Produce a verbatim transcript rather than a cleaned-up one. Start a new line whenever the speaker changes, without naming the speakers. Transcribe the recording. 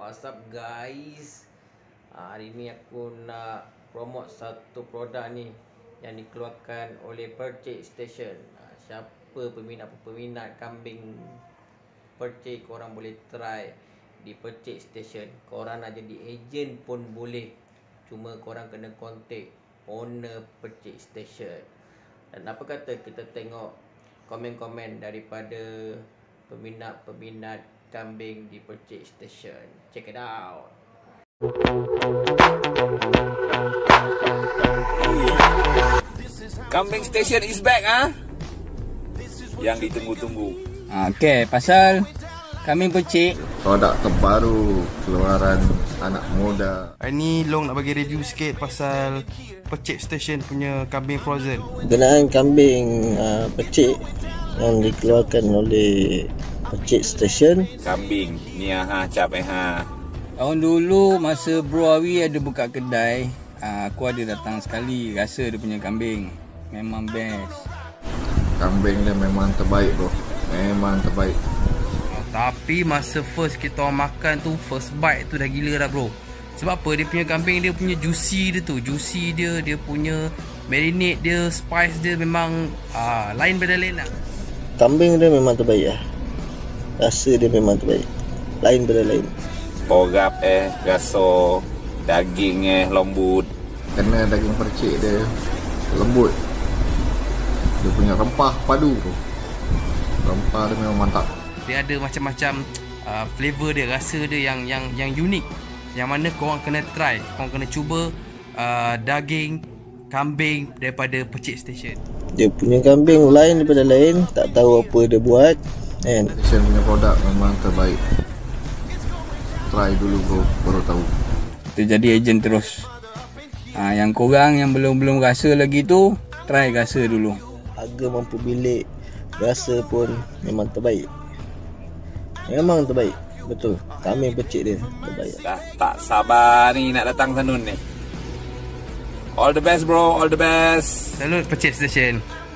What's up guys, ha, hari ni aku nak promote satu produk ni yang dikeluarkan oleh Percik Station. ha, Siapa peminat-peminat kambing percik, korang boleh try di Percik Station. Korang nak jadi ejen pun boleh, cuma korang kena contact owner Percik Station. Dan apa kata kita tengok komen-komen daripada peminat-peminat kambing di Percik Station. Check it out.
Kambing Station is back ah. Yang ditunggu-tunggu.
Okey, pasal kambing percik,
produk terbaru keluaran anak muda.
Hari ni Long nak bagi review sikit pasal Percik Station punya kambing frozen.
Berkenaan kambing uh, percik yang dikeluarkan oleh Percik Station.
Kambing ni ha cap eh ha.
tahun dulu masa Bro Awi ada buka kedai, aku ada datang sekali rasa dia punya kambing. Memang best.
Kambing dia memang terbaik bro. Memang terbaik.
Tapi masa first kita orang makan tu, first bite tu dah gila dah bro. Sebab apa? Dia punya kambing, dia punya juicy dia tu. Juicy dia, dia punya marinade dia, spice dia memang uh, lain beda lain lah.
Kambing dia memang terbaik lah. Rasa dia memang terbaik. Lain benda lain.
Porap eh, gaso, daging eh, lembut.
Kena daging percik dia lembut. Dia punya rempah padu tu. Rempah dia memang mantap.
Dia ada macam-macam uh, flavor dia, rasa dia yang yang yang unik. Yang mana korang kena try, korang kena cuba uh, daging kambing daripada Percik Station.
Dia punya kambing lain daripada lain, tak tahu apa dia buat. And
Station punya produk memang terbaik. Try dulu bro, baru tahu.
Kita jadi ejen terus. ha, Yang korang yang belum-belum rasa lagi tu, try rasa dulu.
harga mampu bilik, rasa pun memang terbaik. Memang terbaik. Betul, kambing percik dia terbaik.
Dah tak sabar ni nak datang Sanun ni. All the best bro, all the best.
Salut Percik Station.